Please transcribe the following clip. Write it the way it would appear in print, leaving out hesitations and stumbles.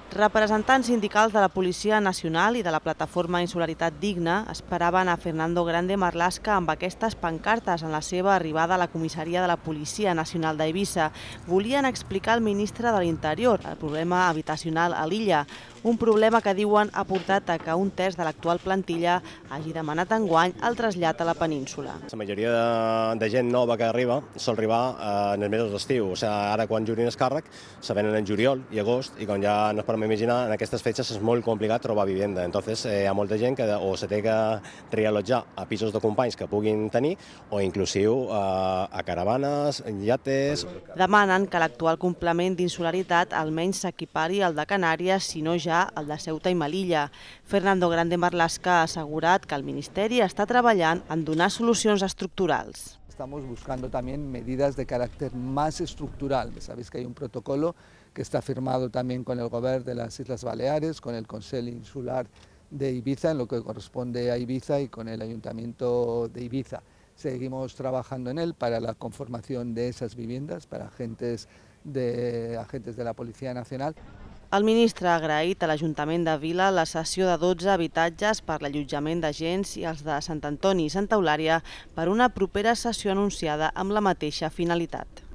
Representants sindicals de la Policia Nacional i de la plataforma Insularitat Digna esperaven a Fernando Grande Marlaska amb aquestes pancartes en la seva arribada a la comissaria de la Policia Nacional d'Eivissa. Volien explicar al ministre de l'Interior el problema habitacional a l'illa, un problema que diuen ha portat a que un terç de l'actual plantilla hagi demanat enguany el trasllat a la península. La majoria de gent nova que arriba sol arribar en els mesos d'estiu. Ara quan jurin el càrrec se venen en juliol i agost i com ja no es podem imaginar, en aquestes fetges és molt complicat trobar vivenda. Entonces hi ha molta gent que o se té que reallotjar a pisos de companys que puguin tenir o inclusiu a caravanes, iates. Demanen que l'actual complement d'insularitat almenys s'equipari al de Canàries, si no ja el de Ceuta i Melilla. Fernando Grande Marlaska ha assegurat que el Ministeri està treballant en donar solucions estructurals. Estamos buscando también medidas de carácter más estructural. Sabéis que hay un protocolo que está firmado también con el Gobierno de las Islas Baleares, con el Consell Insular de Ibiza, en lo que corresponde a Ibiza, y con el Ayuntamiento de Ibiza. Seguimos trabajando en él para la conformación de esas viviendas para agentes de la Policía Nacional. El ministre ha agraït a l'Ajuntament de Vila la cessió de 12 habitatges per l'allotjament d'agents i els de Sant Antoni i Santa Eulària per una propera sessió anunciada amb la mateixa finalitat.